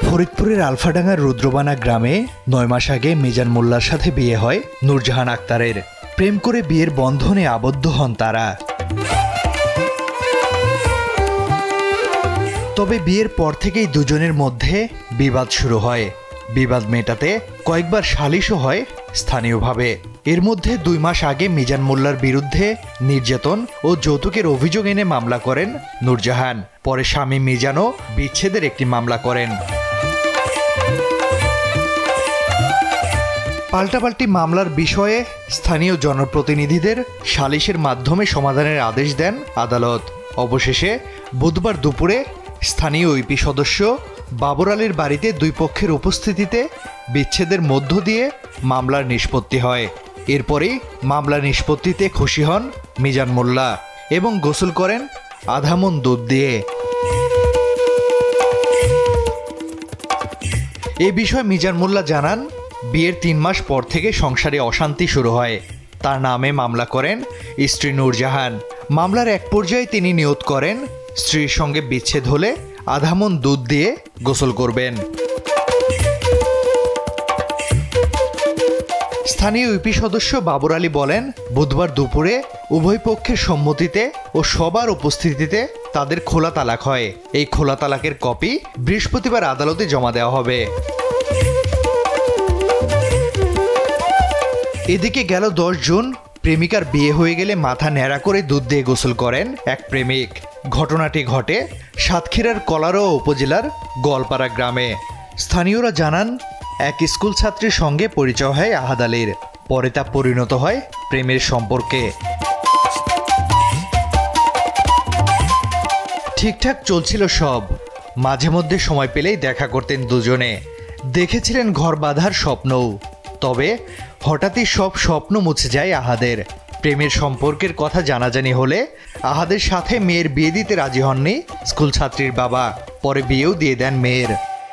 ফরিদপুরের আলফাডাঙ্গার রুদ্রবানা গ্রামে ৯ মাস আগে মিজান মোল্লার সাথে বিয়ে হয় নূরজাহান আক্তারের। প্রেম করে বিয়ের বন্ধনে আবদ্ধ হন তারা। তবে বিয়ের পর থেকেই দুজনের মধ্যে বিবাদ শুরু হয়। বিবাদ মেটাতে কয়েকবার সালিশও হয় স্থানীয়ভাবে। এর মধ্যে ২ মাস আগে মিজান মোল্লার বিরুদ্ধে নির্যাতন ও যৌতুকের অভিযোগ এনে মামলা করেন নূরজাহান। পরে স্বামী মিজানও বিচ্ছেদের একটি মামলা করেন। পাল্টাপাল্টি মামলার বিষয়ে স্থানীয় জনপ্রতিনিধিদের সালিশের মাধ্যমে সমাধানের আদেশ দেন আদালত। অবশেষে বুধবার দুপুরে স্থানীয় ইউপি সদস্য বাবর আলীর বাড়িতে দুই পক্ষের উপস্থিতিতে বিচ্ছেদের মধ্য দিয়ে মামলার নিষ্পত্তি হয়। এরপরই মামলার নিষ্পত্তিতে খুশি হন মিজান মোল্লা এবং গোসল করেন আধা মণ দুধ দিয়ে। এ বিষয়ে মিজান মোল্লা জানান, বিয়ের ৩ মাস পর থেকে সংসারে অশান্তি শুরু হয়। তার নামে মামলা করেন স্ত্রী নূরজাহান। মামলার এক পর্যায়ে তিনি নিয়ত করেন স্ত্রীর সঙ্গে বিচ্ছেদ হলে আধা মণ দুধ দিয়ে গোসল করবেন। স্থানীয় ইউপি সদস্য বাবর আলী বলেন, বুধবার দুপুরে উভয় পক্ষের সম্মতিতে ও সবার উপস্থিতিতে তাদের খোলা তালাক হয়। এই খোলা তালাকের কপি বৃহস্পতিবার আদালতে জমা দেওয়া হবে। এদিকে গেল ১০ জুন প্রেমিকার বিয়ে হয়ে গেলে মাথা ন্যাড়া করে দুধ দিয়ে গোসল করেন এক প্রেমিক। ঘটনাটি ঘটে সাতক্ষীরার কলারোয়া উপজেলার গোয়ালপাড়া গ্রামে। স্থানীয়রা জানান, এক স্কুল ছাত্রীর সঙ্গে পরিচয় হয় আহাদ আলীর। পরে তা পরিণত হয় প্রেমের সম্পর্কে। ঠিকঠাক চলছিল সব। মাঝে মধ্যে সময় পেলেই দেখা করতেন দুজনে। দেখেছিলেন ঘর বাঁধার স্বপ্নও। তবে হঠাৎই সব স্বপ্ন মুছে যায় আহাদের। প্রেমের সম্পর্কের কথা জানাজানি হলে আহাদের সাথে মেয়ের বিয়ে দিতে রাজি হননি স্কুল ছাত্রীর বাবা। পরে বিয়েও দিয়ে দেন মেয়ের।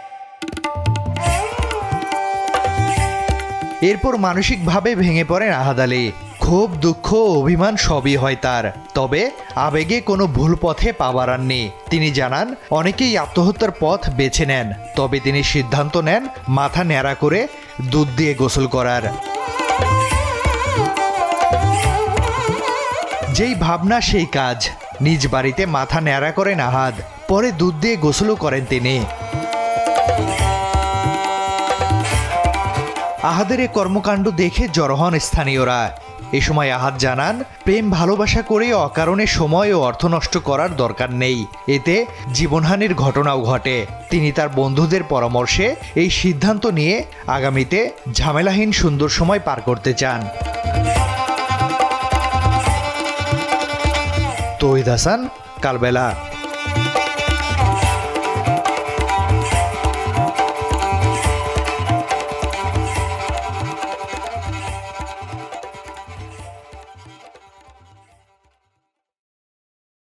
এরপর মানসিকভাবে ভেঙে পড়েন আহাদ আলী। ক্ষোভ, দুঃখ, অভিমান সবই হয় তার। তবে আবেগে কোনো ভুল পথে পা বাড়াননি। তিনি জানান, অনেকেই আত্মহত্যার পথ বেছে নেন, তবে তিনি সিদ্ধান্ত নেন মাথা ন্যাড়া করে দুধ দিয়ে গোসল করার। যেই ভাবনা সেই কাজ। নিজ বাড়িতে মাথা ন্যাড়া করেন আহাদ। পরে দুধ দিয়ে গোসলও করেন তিনি। আহাদের এ কর্মকাণ্ড দেখে জড়ো হন স্থানীয়রা। এ সময় আহাদ জানান, প্রেম ভালোবাসা করে অকারণে সময় ও অর্থ নষ্ট করার দরকার নেই। এতে জীবনহানির ঘটনাও ঘটে। তিনি তার বন্ধুদের পরামর্শে এই সিদ্ধান্ত নিয়ে আগামীতে ঝামেলাহীন সুন্দর সময় পার করতে চান। তৌহিদ হাসান, কালবেলা।